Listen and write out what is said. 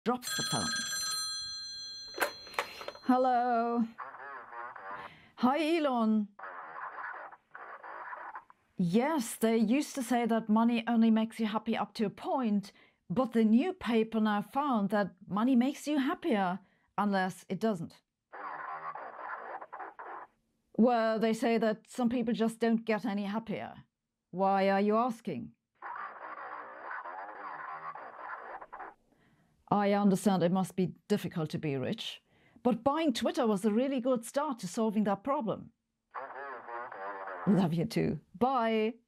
drops the phone. Hello. Hi, Elon. Yes, they used to say that money only makes you happy up to a point, but the new paper now found that money makes you happier, unless it doesn't. Well, they say that some people just don't get any happier. Why are you asking? I understand it must be difficult to be rich, but buying Twitter was a really good start to solving that problem. Love you too. Bye.